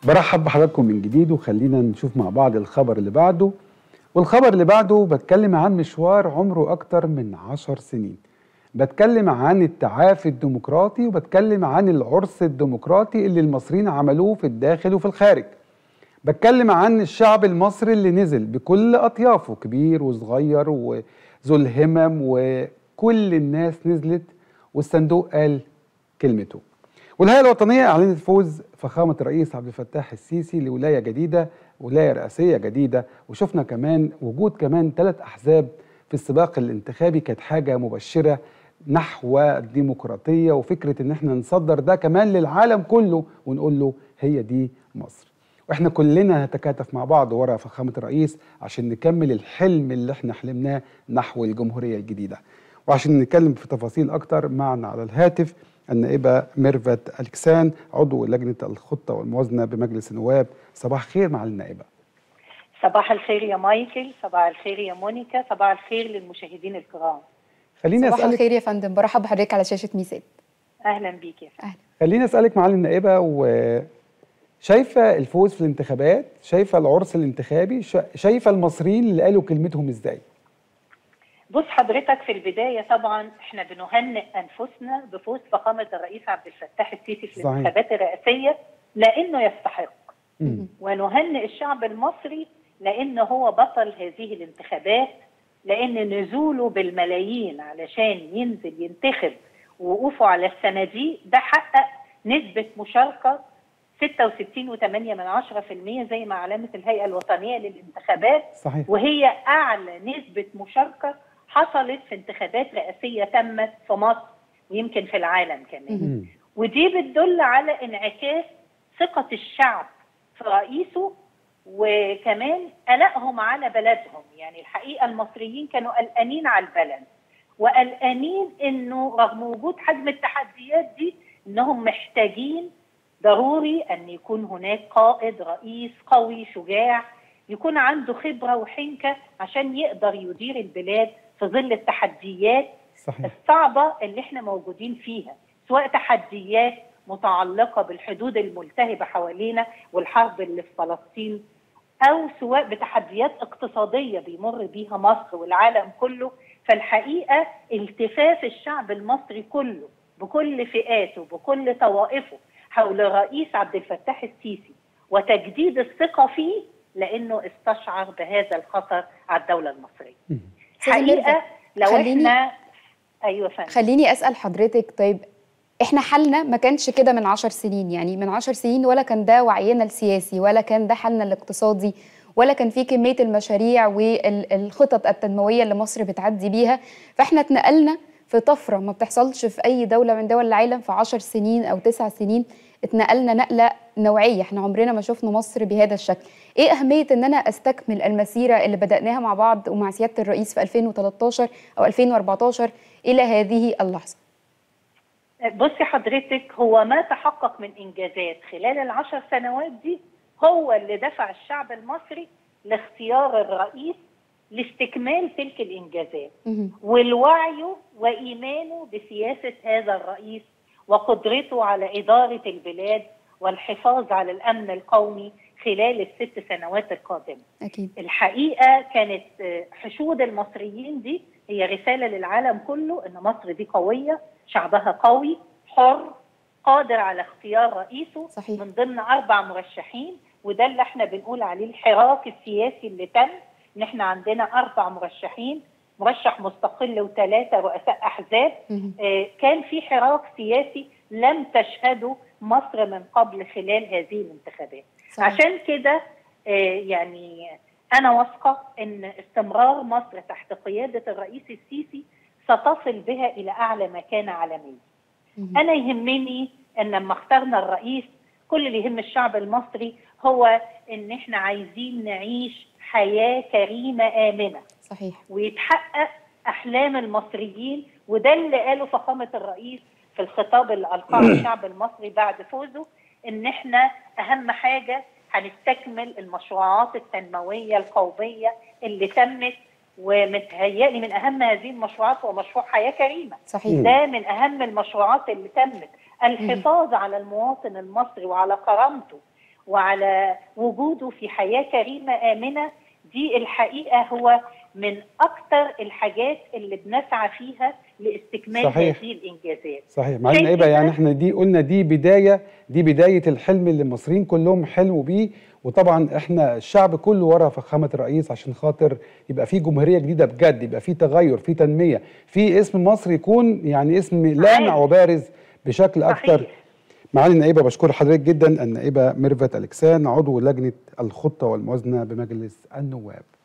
برحب بحضراتكم من جديد، وخلينا نشوف مع بعض الخبر اللي بعده. والخبر اللي بعده بتكلم عن مشوار عمره أكتر من 10 سنين. بتكلم عن التعافي الديمقراطي، وبتكلم عن العرس الديمقراطي اللي المصريين عملوه في الداخل وفي الخارج. بتكلم عن الشعب المصري اللي نزل بكل أطيافه، كبير وصغير وذو الهمم، وكل الناس نزلت والصندوق قال كلمته. والهيئة الوطنية أعلنت فوز فخامة الرئيس عبد الفتاح السيسي لولاية جديدة، ولاية رئاسية جديدة. وشفنا كمان وجود 3 أحزاب في السباق الانتخابي، كانت حاجة مبشرة نحو الديمقراطية، وفكرة إن احنا نصدر ده كمان للعالم كله ونقول له هي دي مصر. واحنا كلنا نتكاتف مع بعض ورا فخامة الرئيس عشان نكمل الحلم اللي احنا حلمناه نحو الجمهورية الجديدة. وعشان نتكلم في تفاصيل أكتر معنا على الهاتف النائبة ميرفت ألكسان، عضو لجنة الخطة والموازنة بمجلس النواب. صباح الخير مع النائبة. صباح الخير يا مايكل، صباح الخير يا مونيكا، صباح الخير للمشاهدين الكرام. صباح الخير يا فندم، برحب بحضرتك على شاشة ميزان. أهلا بيك يا فندم. خليني أسألك معالي النائبة، وشايفة الفوز في الانتخابات، شايفة العرس الانتخابي، شايفة المصريين اللي قالوا كلمتهم إزاي؟ بص حضرتك، في البداية طبعا احنا بنهنئ أنفسنا بفوز فخامة الرئيس عبد الفتاح السيسي في الانتخابات الرئاسية لأنه يستحق، ونهنئ الشعب المصري لأنه هو بطل هذه الانتخابات، لأن نزوله بالملايين علشان ينزل ينتخب ووقوفه على الصناديق ده حقق نسبة مشاركة 66.8% زي ما علامة الهيئة الوطنية للانتخابات. صحيح. وهي أعلى نسبة مشاركة حصلت في انتخابات رئاسية تمت في مصر ويمكن في العالم كمان. ودي بتدل على انعكاس ثقة الشعب في رئيسه، وكمان قلقهم على بلدهم. يعني الحقيقة المصريين كانوا قلقانين على البلد، وقلقانين انه رغم وجود حجم التحديات دي انهم محتاجين ضروري ان يكون هناك قائد رئيس قوي شجاع يكون عنده خبرة وحنكة عشان يقدر يدير البلاد في ظل التحديات الصعبة اللي احنا موجودين فيها، سواء تحديات متعلقة بالحدود الملتهبة حوالينا والحرب اللي في فلسطين، أو سواء بتحديات اقتصادية بيمر بيها مصر والعالم كله. فالحقيقة التفاف الشعب المصري كله بكل فئاته بكل طوائفه حول الرئيس عبد الفتاح السيسي وتجديد الثقة فيه، لأنه استشعر بهذا الخطر على الدولة المصرية. حقيقة لو احنا أيوة فندم. خليني أسأل حضرتك، طيب احنا حالنا ما كانش كده من 10 سنين، يعني من 10 سنين ولا كان ده وعينا السياسي، ولا كان ده حالنا الاقتصادي، ولا كان في كمية المشاريع والخطط التنموية اللي مصر بتعدي بيها. فاحنا اتنقلنا في طفرة ما بتحصلش في أي دولة من دول العالم في 10 سنين أو 9 سنين. اتنقلنا نقلة نوعية، احنا عمرنا ما شفنا مصر بهذا الشكل. ايه أهمية ان انا استكمل المسيرة اللي بدأناها مع بعض ومع سيادة الرئيس في 2013 أو 2014 إلى هذه اللحظة؟ بصي حضرتك، هو ما تحقق من إنجازات خلال ال10 سنوات دي هو اللي دفع الشعب المصري لاختيار الرئيس لاستكمال تلك الإنجازات، والوعي وإيمانه بسياسة هذا الرئيس وقدرته على إدارة البلاد والحفاظ على الأمن القومي خلال ال6 سنوات القادمة. أكيد. الحقيقة كانت حشود المصريين دي هي رسالة للعالم كله إن مصر دي قوية، شعبها قوي حر قادر على اختيار رئيسه. صحيح. من ضمن 4 مرشحين، وده اللي احنا بنقول عليه الحراك السياسي اللي تم، ان احنا عندنا 4 مرشحين، مرشح مستقل و3 رؤساء احزاب. كان في حراك سياسي لم تشهده مصر من قبل خلال هذه الانتخابات. صحيح. عشان كده يعني انا واثقه ان استمرار مصر تحت قياده الرئيس السيسي ستصل بها الى اعلى مكانه عالميه. انا يهمني ان لما اخترنا الرئيس كل اللي يهم الشعب المصري هو ان احنا عايزين نعيش حياه كريمه امنه. صحيح. ويتحقق احلام المصريين، وده اللي قاله فخامه الرئيس في الخطاب اللي القاه الشعب المصري بعد فوزه، ان احنا اهم حاجه هنستكمل المشروعات التنمويه القوميه اللي تمت، ومتهيألي من اهم هذه المشروعات هو مشروع حياه كريمه. صحيح. ده من اهم المشروعات اللي تمت، الحفاظ على المواطن المصري وعلى كرامته وعلى وجوده في حياة كريمة آمنة. دي الحقيقة هو من أكثر الحاجات اللي بنسعى فيها لاستكمال هذه الإنجازات. صحيح. معالي النائبة، يعني احنا دي قلنا دي بداية الحلم اللي المصريين كلهم حلموا بيه، وطبعا احنا الشعب كله ورا فخامة الرئيس عشان خاطر يبقى في جمهورية جديدة بجد، يبقى في تغير، في تنمية، في اسم مصر يكون يعني اسم لامع وبارز بشكل أكتر. معالي النائبة بشكر حضرتك جدا، النائبة ميرفت ألكسان، عضو لجنة الخطة والموازنة بمجلس النواب.